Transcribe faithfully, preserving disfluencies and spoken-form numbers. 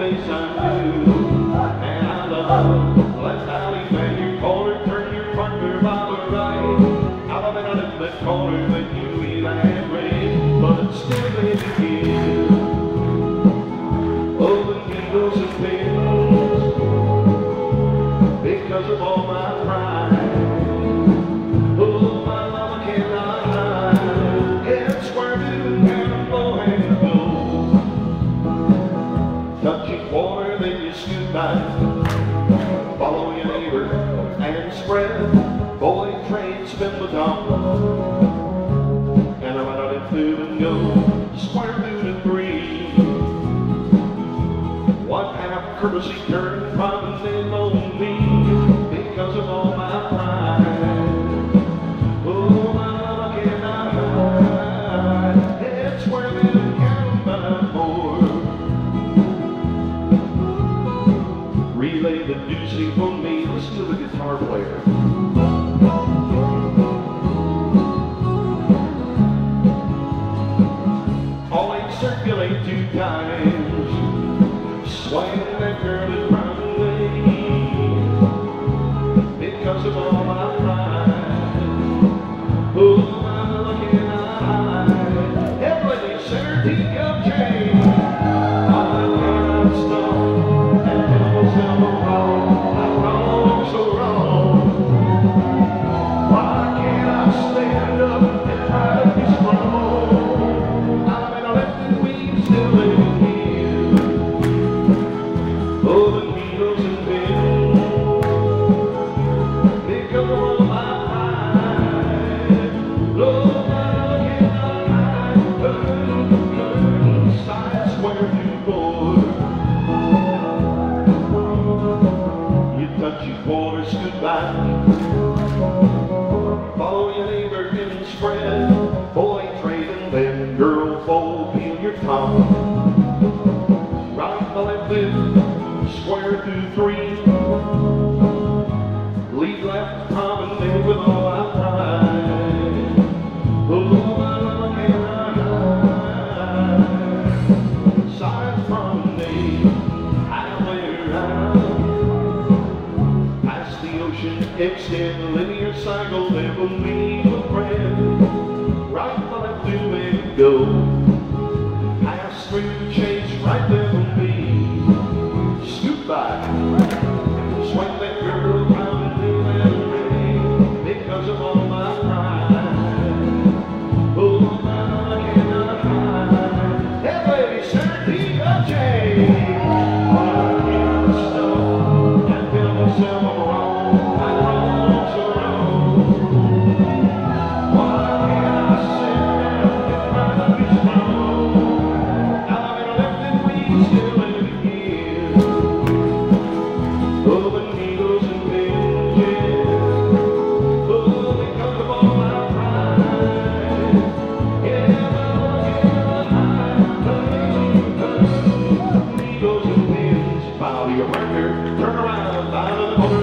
face I'm new, and I love left alley when you corner, turn your partner by the right. I've been out in the corner when you eat and rain, but still they begin. Oh, the needles and pins, because of all my pride. Oh, my love I cannot hide. It's where you can blow and go. Touching water, then you scoot back. Follow your neighbor and spread. Boy, train, spin the top. And I ride out into and go. Square two to three. One half courtesy turn, promenade on me, because of all my pride. Oh, my love I cannot hide. It's where you can find more. Relay the deucey for me. Listen to the guitar player. Always circulate two times. Swaying that girl is round way, because of all my pride. Oh, my love cannot hide. Everybody, center teacup change. I cannot stop and tell myself I'm wrong. I'm wrong, so wrong. Why can't I stand up and try to be strong? I'm in a left weed still living here. Oh, the needles and pins, because of all my pride. Oh, my love cannot hide. Burn, burn, side square to board. You touch your quarter, scoot back. Follow your neighbor and spread. Boy, trade and then girl, fold, peel your top. Right the left lip, square to three. Lead left, promenade with all our pride. Oh, my love cannot hide. Side promenade, highway ride. Past the ocean, extend linear cycle, there will meet a friend. Right the left to make go. Pass through, chase, right there will be. Scoot by, swing that girl round and do that ring, because of all my pride. Oh, my love I cannot hide. Hey, baby, sir, keep a change. I can't stop and tell myself I'm wrong. I'm wrong, so wrong. Why can't I sit down and try to be strong? I'm in a left weed still living here. Oh, the needles and hinges. Oh, because of all my pride. Yeah, my love cannot hide. The needles and hinges. Follow your partner, turn around, out of the corner.